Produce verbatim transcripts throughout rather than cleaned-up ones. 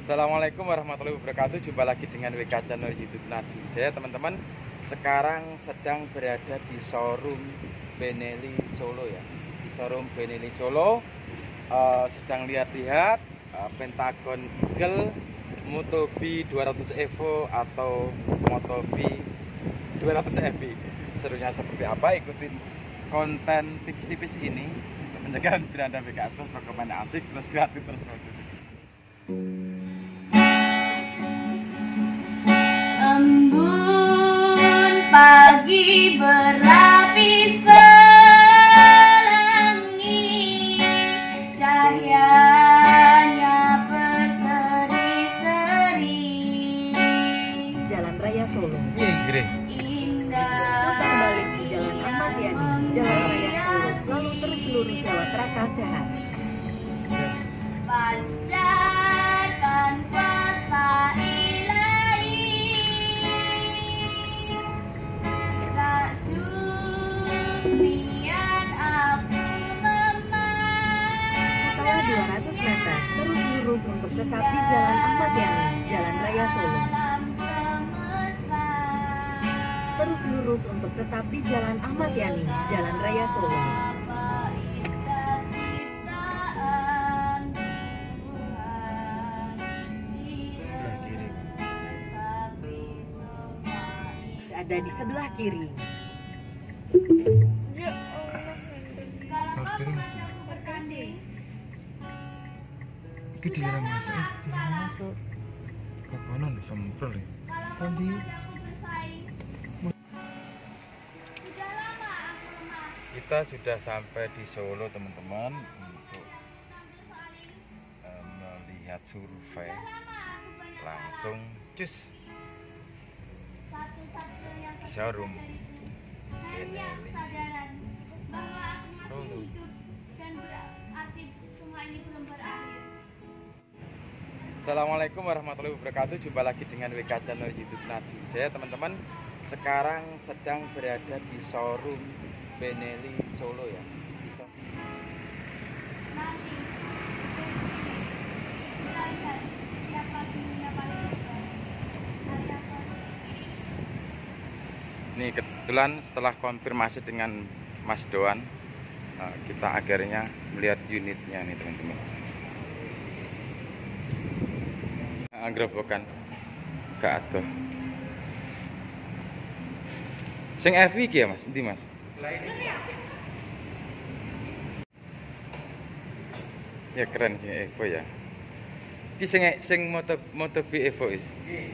Assalamualaikum warahmatullahi wabarakatuh. Jumpa lagi dengan W K Channel YouTube Nadi Wijaya, teman-teman. Sekarang sedang berada di showroom Benelli Solo ya. Di showroom Benelli Solo uh, sedang lihat-lihat uh, Pentagon Eagle Motobi dua ratus Evo atau Motobi dua ratus F I. Serunya seperti apa? Ikutin konten tipis-tipis ini untuk menjaga beranda B K S Plus bagaimana asik terus kreatif terus produktif. Embun pagi berlapis pelangi, cahayanya berseri-seri. Jalan Raya Solo. Inggris. Indah. Kembali di Jalan Ahmad Yani, Jalan Raya Solo. Lalu terus lurus lewat Raka Sehat. Pancarkan kuasa ilahi, tak niat aku memandang. Setelah dua ratus meter, terus lurus untuk tetap di Jalan Ahmad Yani, Jalan Raya Solo. Terus lurus untuk tetap di Jalan Ahmad Yani, Jalan Raya Solo. Ada di sebelah kiri. Iki direm masuk, eh, direm masuk. Kok kono semprol ya. Kondi. Kita sudah sampai di Solo, teman-teman, untuk eh, melihat survei langsung cus di showroom Benelli Solo. Assalamualaikum warahmatullahi wabarakatuh. Jumpa lagi dengan W K Channel YouTube Nadi Wijaya, teman-teman. Sekarang sedang berada di showroom Benelli Solo ya. Ini kebetulan setelah konfirmasi dengan Mas Doan, kita akhirnya melihat unitnya nih, teman-teman. Gerobokan ke atas. Sing F I ya, Mas? Endi, Mas? Ya keren sing Evo ya. Iki sing sing moto Motobi Evo is.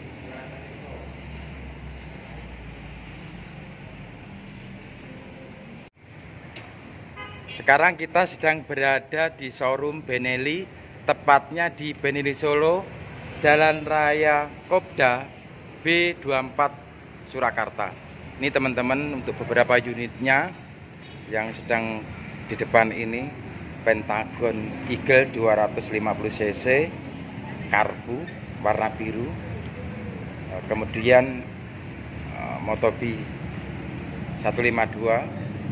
Sekarang kita sedang berada di showroom Benelli, tepatnya di Benelli Solo, Jalan Raya Kopda B dua puluh empat Surakarta. Ini teman-teman untuk beberapa unitnya yang sedang di depan ini, Pentagon Eagle dua ratus lima puluh cc karbu warna biru, kemudian Motobi seratus lima puluh dua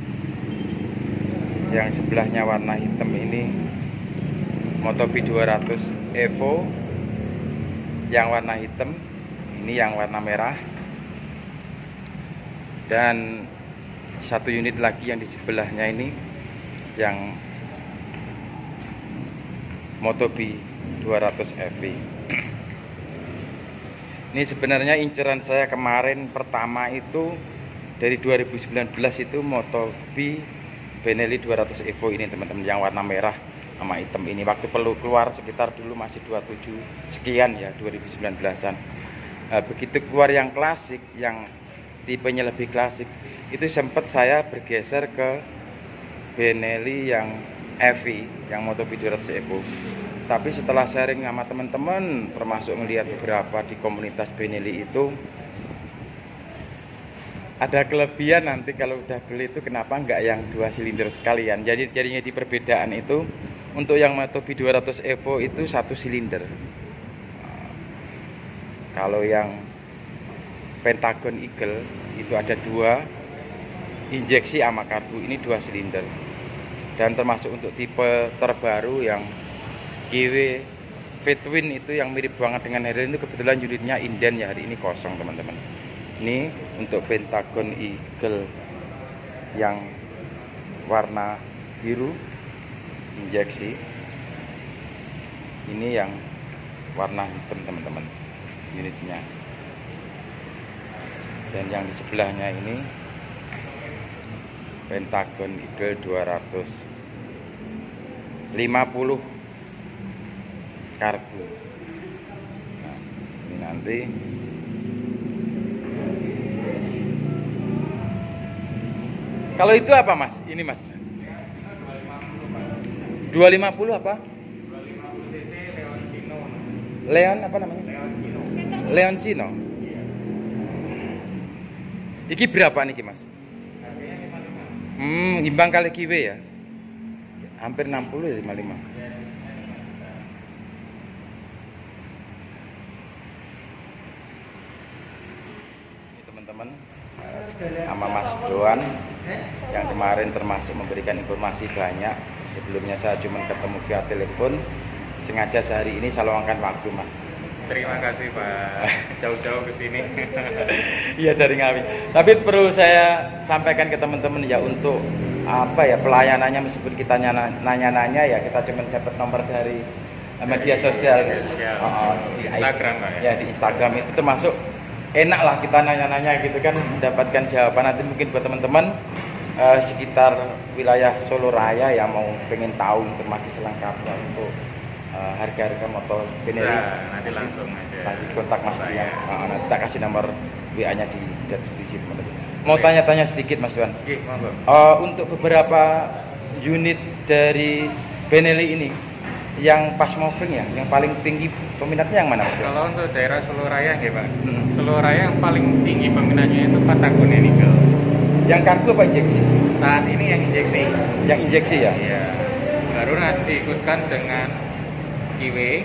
yang sebelahnya warna hitam ini Motobi dua ratus Evo yang warna hitam, ini yang warna merah, dan satu unit lagi yang di sebelahnya ini yang Motobi dua ratus F I. Ini sebenarnya inceran saya kemarin pertama itu dari dua ribu sembilan belas itu Motobi Benelli dua ratus Evo ini, teman-teman, yang warna merah sama hitam ini. Waktu perlu keluar sekitar dulu masih dua puluh tujuh sekian ya, dua ribu sembilan belasan. Nah, begitu keluar yang klasik, yang tipenya lebih klasik, itu sempat saya bergeser ke Benelli yang F I, yang Motobi dua ratus Evo. Tapi setelah sharing sama teman-teman, termasuk melihat beberapa di komunitas Benelli itu, ada kelebihan nanti kalau udah beli itu kenapa enggak yang dua silinder sekalian. Jadi jadinya di perbedaan itu, untuk yang Motobi dua ratus Evo itu satu silinder. Kalau yang Pentagon Eagle itu ada dua injeksi sama karbu, ini dua silinder. Dan termasuk untuk tipe terbaru yang G W V-Twin itu yang mirip banget dengan Harley itu kebetulan unitnya inden ya, hari ini kosong teman-teman. Ini untuk Pentagon Eagle yang warna biru injeksi. Ini yang warna hitam teman-teman unitnya. Dan yang di sebelahnya ini Pentagon Eagle dua ratus lima puluh karbu. Nah, ini nanti kalau itu apa mas? Ini mas dua lima puluh apa? Leon apa namanya? Leon Cino. Iki berapa nih mas? Hmm, imbang kali kiwe ya? Hampir enam puluh ya, lima puluh lima. Ini teman-teman sama Mas Doan yang kemarin termasuk memberikan informasi banyak. Sebelumnya saya cuma ketemu via telepon. Sengaja sehari ini saya luangkan waktu mas. Terima kasih Pak, jauh-jauh ke sini. Iya dari Ngawi. Tapi perlu saya sampaikan ke teman-teman ya, untuk apa ya pelayanannya, meskipun kita nanya-nanya ya kita cuma dapat nomor dari media sosial, media sosial. Oh, di Instagram Pak ya. Ya di Instagram itu termasuk enak lah kita nanya-nanya gitu kan, mendapatkan jawaban. Nanti mungkin buat teman-teman eh, sekitar wilayah Solo Raya yang mau pengen tahu informasi selengkapnya untuk Uh, harga-harga motor Benelli, nanti langsung aja kasih kontak Mas Dian. Uh, nanti kita kasih nomor W A-nya di deskripsi teman-teman. Mau Oke. tanya-tanya sedikit Mas Dian. Oke, monggo. Uh, untuk beberapa unit dari Benelli ini, yang pas moving ya, yang paling tinggi peminatnya yang mana Mas Dian? Kalau untuk daerah Solo Raya nggih Pak. Hmm. Solo Raya yang paling tinggi peminatnya itu Patagonia Nickel. Yang kargo apa injeksi? Saat ini yang injeksi. Yang injeksi ya? Iya. Baru nanti diikutkan dengan Kiwe,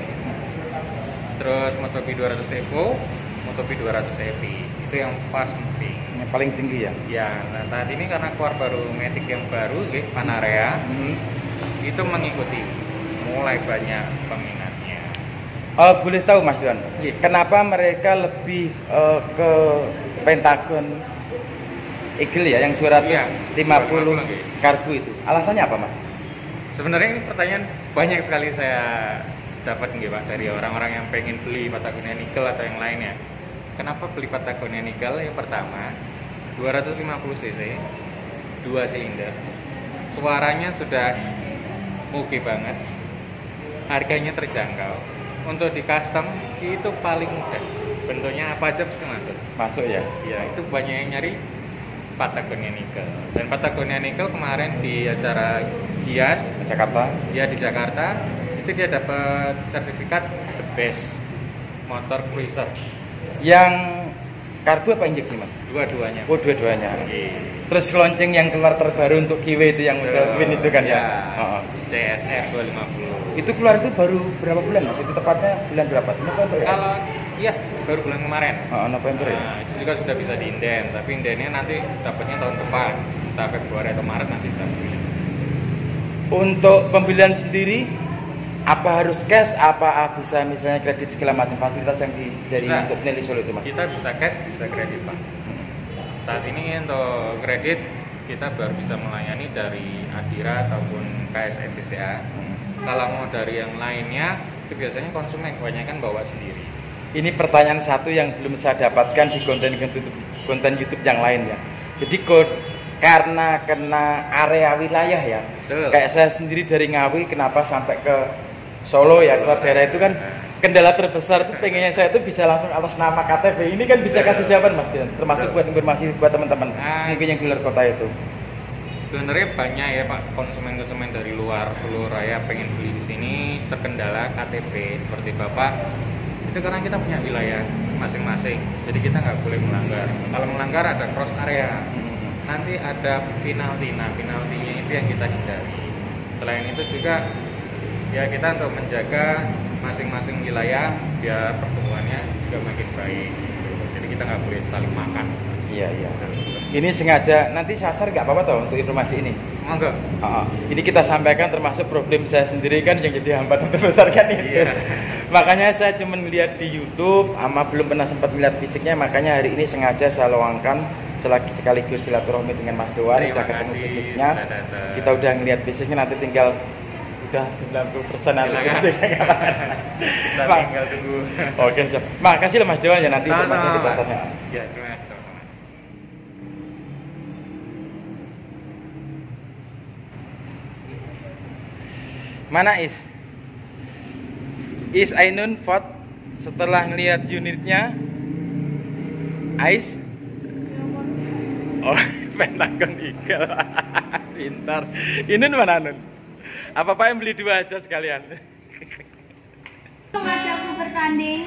terus Motobi dua ratus Evo, Motobi dua ratus E V. Itu yang pas moving. Yang paling tinggi ya? Ya, nah saat ini karena keluar baru Matic yang baru, nggih, Panarea, Hmm. itu mengikuti, mulai banyak peminatnya. Uh, boleh tahu Mas Dian, Iya. kenapa mereka lebih uh, ke Pentagon Eagle ya, yang dua ratus lima puluh Iya, dua ratus lima puluh, karbu itu? Alasannya apa Mas? Sebenarnya ini pertanyaan banyak sekali saya dapat nggih Pak dari orang-orang yang pengen beli Patagonia Nickel atau yang lainnya. Kenapa beli Patagonia Nickel? Yang pertama, dua ratus lima puluh cc, dua silinder. Suaranya sudah oke banget. Harganya terjangkau. Untuk di custom itu paling mudah. Bentuknya apa aja pasti masuk. Masuk ya? Ya, itu banyak yang nyari Patagonia Nickel. Dan Patagonia Nickel kemarin di acara Gias Jakarta? ya di Jakarta itu dia dapat sertifikat the best motor cruiser. Yang karbu apa injeksi Mas? Dua-duanya. Oh dua-duanya. Iya. Terus launching yang keluar terbaru untuk Kiwi itu yang model twin itu kan ya? Ya. Oh. C S R dua lima puluh. Itu keluar itu baru berapa bulan Mas? Itu tepatnya bulan berapa? November ya? Kalau iya baru bulan kemarin. Oh, November ya? Nah, itu juga sudah bisa diinden, tapi indennya nanti dapatnya tahun depan, entah Februari atau Maret nanti kita beli. Untuk pembelian sendiri apa harus cash, apa bisa misalnya kredit segala macam fasilitas yang di, dari Bisa. untuk Benelli Solo itu Mas? Kita bisa cash, bisa kredit Pak. Saat ini untuk kredit kita baru bisa melayani dari Adira ataupun K S M B C A. Kalau mau dari yang lainnya, itu biasanya konsumen kebanyakan bawa sendiri. Ini pertanyaan satu yang belum saya dapatkan di konten YouTube, konten YouTube yang lain ya. Jadi kod, karena kena area wilayah ya. Betul. Kayak saya sendiri dari Ngawi, kenapa sampai ke Solo ya, ke daerah itu kan kendala terbesar itu pengennya saya itu bisa langsung atas nama K T P. Ini kan bisa kasih jawaban Mas Dian, termasuk Betul. buat informasi buat teman-teman Ah. mungkin yang di luar kota itu. Sebenarnya banyak ya Pak konsumen-konsumen dari luar Solo Raya pengen beli di sini terkendala K T P seperti Bapak. Itu karena kita punya wilayah masing-masing, jadi kita nggak boleh melanggar. Kalau melanggar ada cross area, nanti ada penalti. Nah penaltinya itu yang kita hindari. Selain itu juga ya kita untuk menjaga masing-masing wilayah biar pertumbuhannya juga makin baik. Gitu. Jadi kita nggak boleh saling makan. Iya iya. Ini sengaja nanti sasar nggak apa-apa toh untuk informasi ini. Monggo. Oh, ini kita sampaikan termasuk problem saya sendiri kan yang jadi hambatan terbesar kan itu. Iya. Makanya saya cuma lihat di YouTube, ama belum pernah sempat melihat fisiknya. Makanya hari ini sengaja saya luangkan selagi sekaligus silaturahmi dengan Mas Doan. Terima Udah ketemu kasih fisiknya, sudah datang. kita udah ngelihat fisiknya, nanti tinggal udah sembilan puluh persen nanti Silakan. fisiknya. Kita Mak. tinggal tunggu. Oke siap. Makasih loh Mas Doan ya, nanti Sama-sama, tempatnya di Pak. pasarnya. Ya, terima kasih sama-sama. Mana Is? Is Ainun Fort setelah ngelihat unitnya Ais? Oh, Pentagon Eagle. Pintar. Inun mana Nun? Apa Pak yang beli dua aja sekalian? mengajakku bertanding.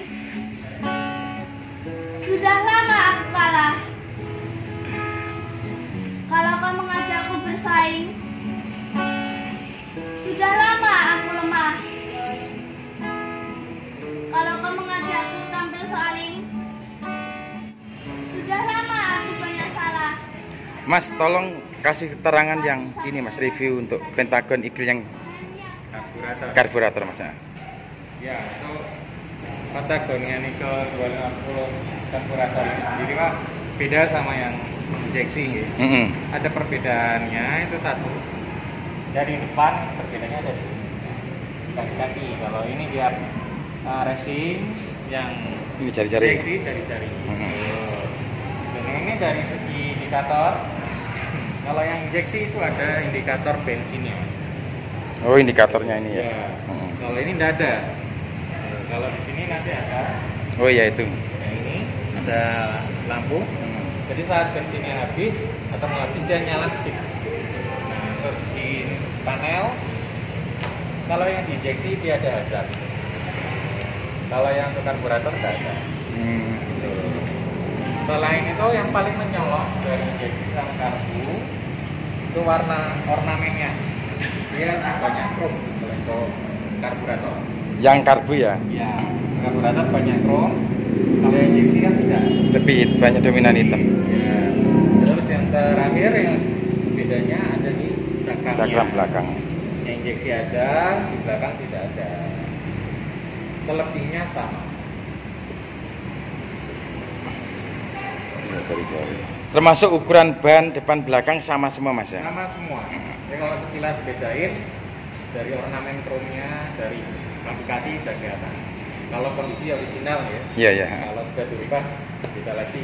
Sudah lama aku kalah. Kalau kau mengajakku bersaing, sudah lama aku lemah. Kalau kau mengajakku tampil soaling, sudah lama aku banyak salah. Mas, tolong kasih keterangan yang ini Mas, review untuk Pentagon Eagle yang Karburator. karburator Mas. Ya, itu Patagonia Nickel dua ratus lima puluh karburator ini sendiri Pak beda sama yang injeksi. Mm -hmm. Ada perbedaannya itu satu. Dari depan perbedaannya ada di sini. Kaki-kaki. Kalau ini dia uh, racing, yang Ini jari-jari. injeksi jari-jari. Mm-hmm. Dan ini dari segi indikator. Kalau yang injeksi itu ada indikator bensinnya. Oh, indikatornya ini ya. Ya. Mm-hmm. Kalau ini tidak ada. Kalau di sini nanti ada. Oh iya itu. Nah ini ada lampu. Mm. Jadi saat bensinnya habis atau mau habis dia nyala aktif. Nah, terus di panel kalau yang diinjeksi dia ada hazard. Kalau yang untuk karburator tidak ada. Hmm. Selain itu yang paling menyolok dari injeksi sama karbu itu warna ornamennya. Dia banyak chrome untuk karburator. Yang karbu ya, Ya, karburator banyak chrome. Kalau yang injeksi kan tidak. lebih banyak dominan hitam. Ya. Terus yang terakhir yang bedanya ada di cakramnya. Cakram belakang. Yang injeksi ada, di belakang tidak ada. Selebihnya sama. Iya, jari-jari. Termasuk ukuran ban depan belakang sama semua Mas ya. Sama semua. Jadi kalau sekilas bedain dari ornamen chrome-nya, dari lampu kaki sudah kelihatan. Kalau kondisi original ya. Iya ya. Kalau sudah dirubah kita lagi.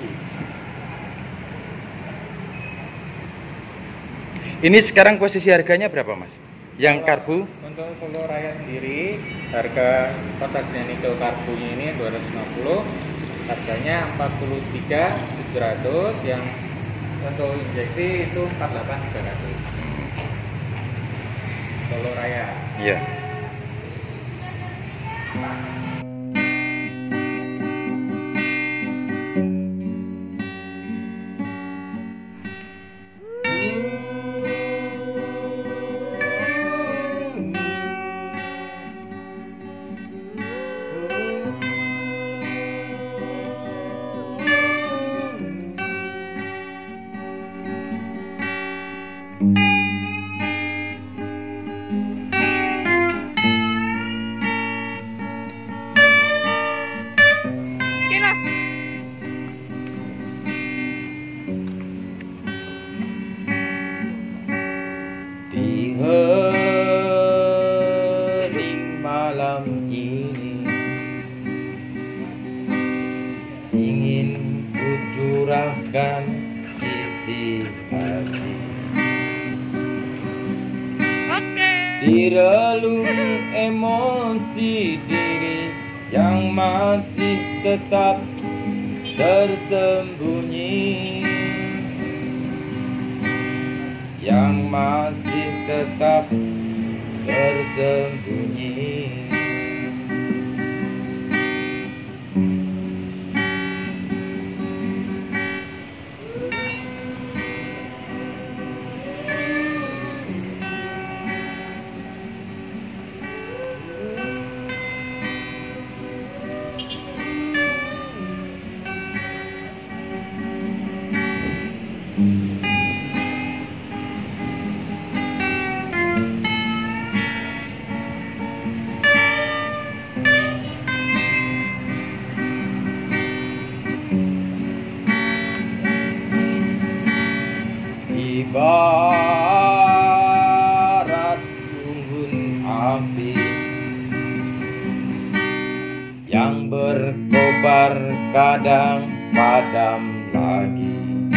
Ini sekarang posisi harganya berapa Mas? Yang karbu? Untuk Solo Raya sendiri harga Patagonia Nickel karbunya ini dua ratus lima puluh, harganya empat puluh tiga ribu tujuh ratus, yang untuk injeksi itu empat puluh delapan ribu tiga ratus. Solo Raya. Iya. Di hening malam ini ingin ku curahkan isi hati. Di relung emosi diri yang masih tetap tersembunyi, yang masih tetap tersembunyi. yang berkobar kadang padam lagi,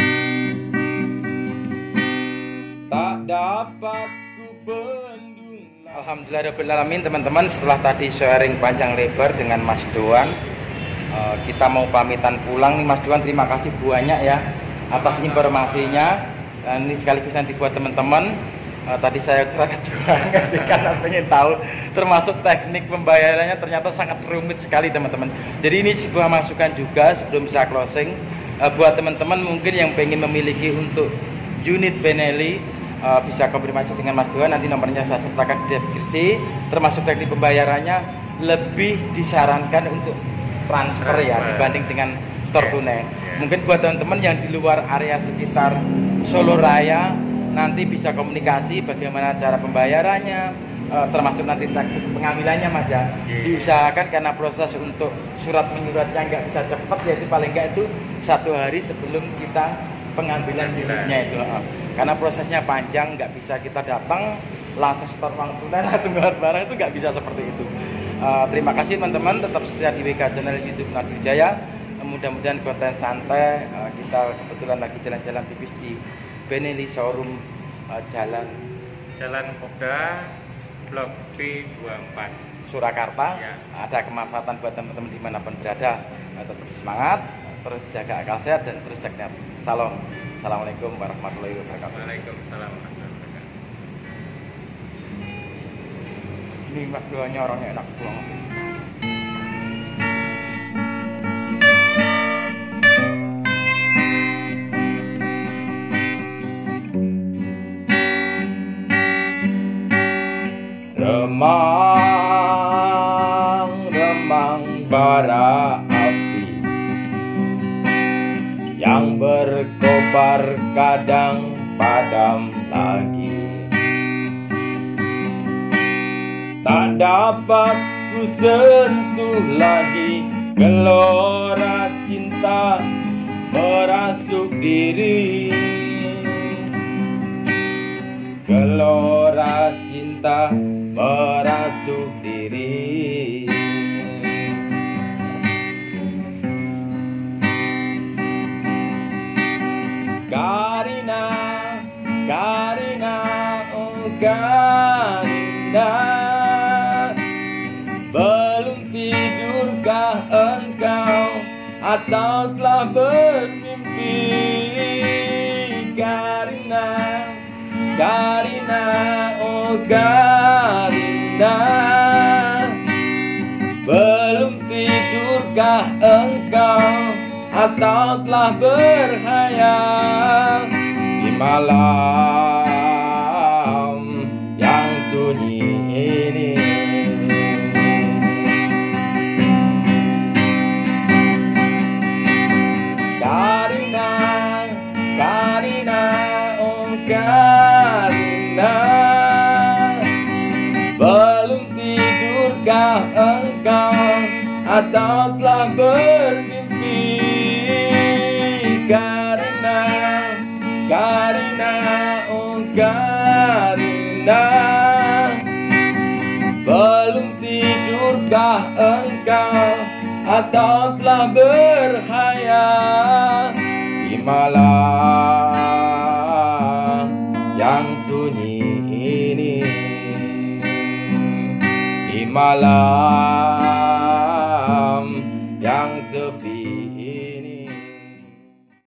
tak dapat ku bendung. Alhamdulillahirrahmanirrahim teman-teman, setelah tadi sharing panjang lebar dengan Mas Doan, uh, kita mau pamitan pulang nih. Mas Doan, terima kasih banyak ya atas informasinya. Dan ini sekaligus nanti buat teman-teman, uh, tadi saya cerahkan karena pengen tahu termasuk teknik pembayarannya ternyata sangat rumit sekali teman-teman. Jadi ini sebuah masukan juga sebelum saya closing, uh, buat teman-teman mungkin yang pengen memiliki untuk unit Benelli, uh, bisa konfirmasi dengan Mas Doan, nanti nomornya saya sertakan di deskripsi. Termasuk teknik pembayarannya lebih disarankan untuk transfer ya dibanding dengan store tunai. Mungkin buat teman-teman yang di luar area sekitar Solo Raya, nanti bisa komunikasi bagaimana cara pembayarannya, uh, termasuk nanti teknik pengambilannya Mas ya. Diusahakan karena proses untuk surat menyuratnya nggak bisa cepat, yaitu paling nggak itu satu hari sebelum kita pengambilan unitnya itu. Uh, karena prosesnya panjang, nggak bisa kita datang langsung store uang tunai langsung ngeluar barang, itu nggak bisa seperti itu. Uh, terima kasih teman-teman, tetap setia di W K channel YouTube Nadir Jaya. Mudah-mudahan konten santai, uh, kita kebetulan lagi jalan-jalan tipis di Benelli showroom, uh, jalan Jalan Pogda Blok B dua puluh empat Surakarta ya. Ada kemanfaatan buat teman-teman dimanapun berada. Uh, tetap semangat, terus jaga akal sehat dan terus cek net. Salam. Assalamualaikum warahmatullahi wabarakatuh. Waalaikumsalam warahmatullahi wabarakatuh. Ini Mas Doannya orangnya enak banget. Remang-remang bara api yang berkobar kadang padam lagi, tak dapat ku sentuh lagi, gelora cinta merasuk diri, gelora cinta merasuk diri. Karina, Karina, oh Karina, belum tidurkah engkau atau telah bermimpi? Karina, Karina, oh Karina, belum tidurkah engkau atau telah berhayal di malam yang sunyi ini? Karina, Karina, oh Karina, belum tidurkah engkau atau telah bermimpi? Karina, Karina, oh Karina, belum tidurkah engkau atau telah berhayal di malam yang sunyi ini, di malam